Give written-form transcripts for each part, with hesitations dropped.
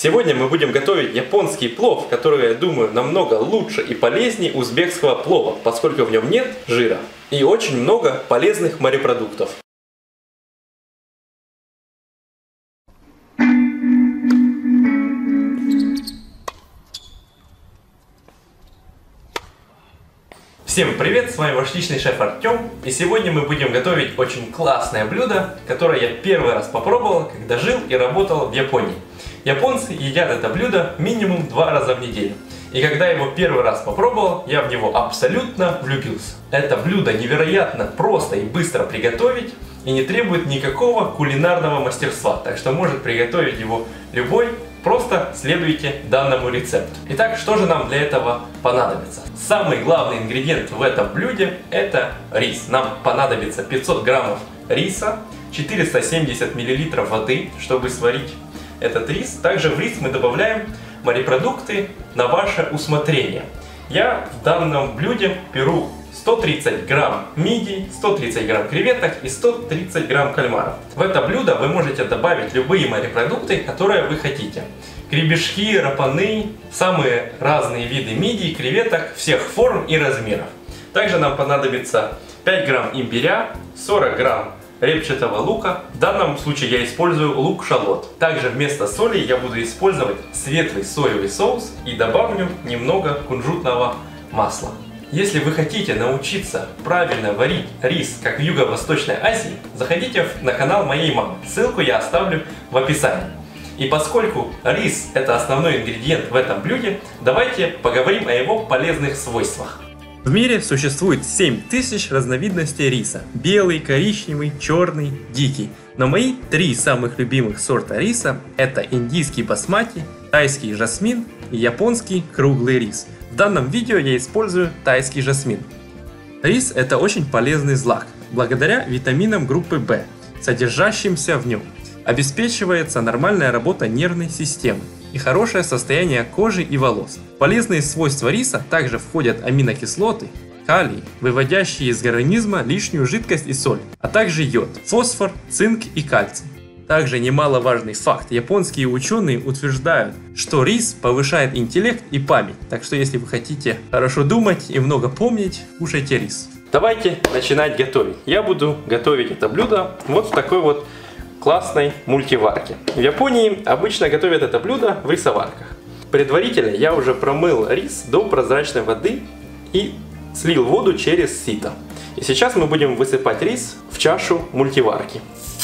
Сегодня мы будем готовить японский плов, который, я думаю, намного лучше и полезнее узбекского плова, поскольку в нем нет жира и очень много полезных морепродуктов. Всем привет, с вами ваш личный шеф Артем, и сегодня мы будем готовить очень классное блюдо, которое я первый раз попробовал, когда жил и работал в Японии. Японцы едят это блюдо минимум 2 раза в неделю. И когда я его первый раз попробовал, я в него абсолютно влюбился. Это блюдо невероятно просто и быстро приготовить и не требует никакого кулинарного мастерства, так что может приготовить его любой. Просто следуйте данному рецепту. Итак, что же нам для этого понадобится? Самый главный ингредиент в этом блюде – это рис. Нам понадобится 500 граммов риса, 470 миллилитров воды, чтобы сварить этот рис. Также в рис мы добавляем морепродукты на ваше усмотрение. Я в данном блюде беру 130 грамм мидий, 130 грамм креветок и 130 грамм кальмаров. В это блюдо вы можете добавить любые морепродукты, которые вы хотите. Гребешки, рапаны, самые разные виды мидий, креветок всех форм и размеров. Также нам понадобится 5 грамм имбиря, 40 грамм репчатого лука. В данном случае я использую лук-шалот. Также вместо соли я буду использовать светлый соевый соус и добавлю немного кунжутного масла. Если вы хотите научиться правильно варить рис, как в Юго-Восточной Азии, заходите на канал моей мамы. Ссылку я оставлю в описании. И поскольку рис – это основной ингредиент в этом блюде, давайте поговорим о его полезных свойствах. В мире существует 7000 разновидностей риса. Белый, коричневый, черный, дикий. Но мои 3 самых любимых сорта риса – это индийский басмати, тайский жасмин и японский круглый рис. В данном видео я использую тайский жасмин. Рис – это очень полезный злак. Благодаря витаминам группы В, содержащимся в нем, обеспечивается нормальная работа нервной системы и хорошее состояние кожи и волос. В полезные свойства риса также входят аминокислоты, калий, выводящие из организма лишнюю жидкость и соль, а также йод, фосфор, цинк и кальций. Также немаловажный факт: японские ученые утверждают, что рис повышает интеллект и память. Так что если вы хотите хорошо думать и много помнить, кушайте рис. Давайте начинать готовить. Я буду готовить это блюдо вот в такой вот классной мультиварке. В Японии обычно готовят это блюдо в рисоварках. Предварительно я уже промыл рис до прозрачной воды и слил воду через сито. И сейчас мы будем высыпать рис в чашу мультиварки.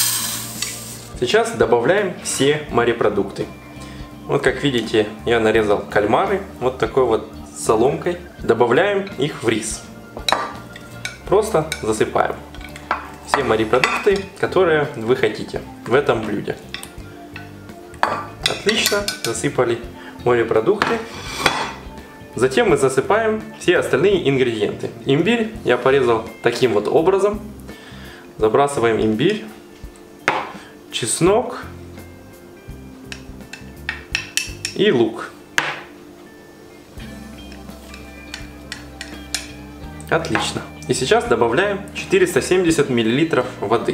Сейчас добавляем все морепродукты. Вот как видите, я нарезал кальмары вот такой вот соломкой. Добавляем их в рис. Просто засыпаем все морепродукты, которые вы хотите в этом блюде. Отлично, засыпали морепродукты. Затем мы засыпаем все остальные ингредиенты. Имбирь я порезал таким вот образом. Забрасываем имбирь. Чеснок и лук. Отлично. И сейчас добавляем 470 мл воды.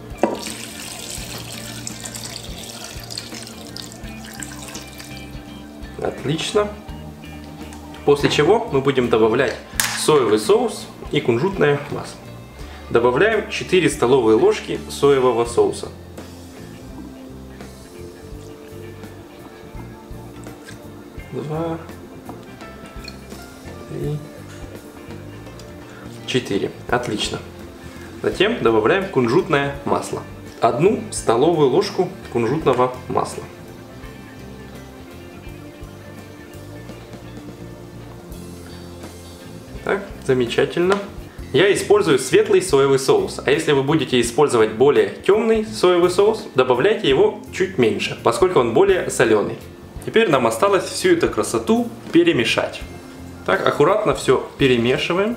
Отлично. После чего мы будем добавлять соевый соус и кунжутное масло. Добавляем 4 столовые ложки соевого соуса. 2, 3, 4. Отлично. Затем добавляем кунжутное масло. 1 столовую ложку кунжутного масла. Так, замечательно. Я использую светлый соевый соус, а если вы будете использовать более темный соевый соус, добавляйте его чуть меньше, поскольку он более соленый. Теперь нам осталось всю эту красоту перемешать. Так, аккуратно все перемешиваем.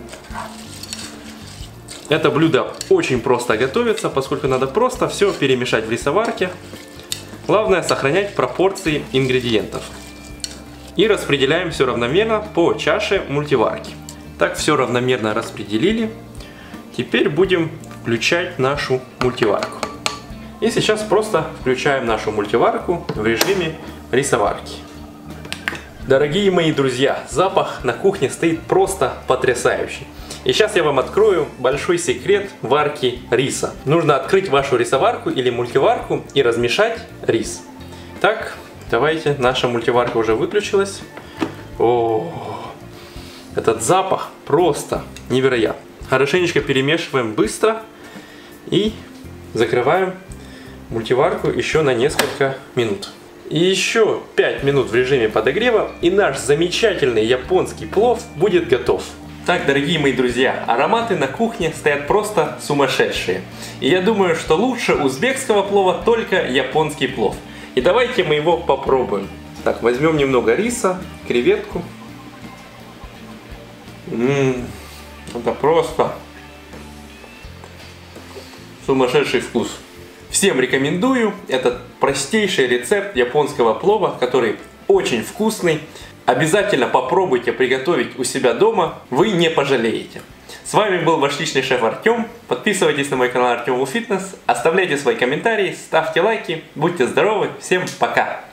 Это блюдо очень просто готовится, поскольку надо просто все перемешать в рисоварке. Главное сохранять пропорции ингредиентов. И распределяем все равномерно по чаше мультиварки. Так, все равномерно распределили. Теперь будем включать нашу мультиварку. И сейчас просто включаем нашу мультиварку в режиме рисоварки. Дорогие мои друзья, запах на кухне стоит просто потрясающий. И сейчас я вам открою большой секрет варки риса. Нужно открыть вашу рисоварку или мультиварку и размешать рис. Так, давайте, наша мультиварка уже выключилась. О, этот запах просто невероятный. Хорошенечко перемешиваем быстро и закрываем мультиварку еще на несколько минут. И еще 5 минут в режиме подогрева, и наш замечательный японский плов будет готов. Так, дорогие мои друзья, ароматы на кухне стоят просто сумасшедшие. И я думаю, что лучше узбекского плова только японский плов. И давайте мы его попробуем. Так, возьмем немного риса, креветку. Это просто сумасшедший вкус. Всем рекомендую этот простейший рецепт японского плова, который очень вкусный. Обязательно попробуйте приготовить у себя дома, вы не пожалеете. С вами был ваш личный шеф Артем. Подписывайтесь на мой канал Артем Фитнес, оставляйте свои комментарии, ставьте лайки, будьте здоровы, всем пока!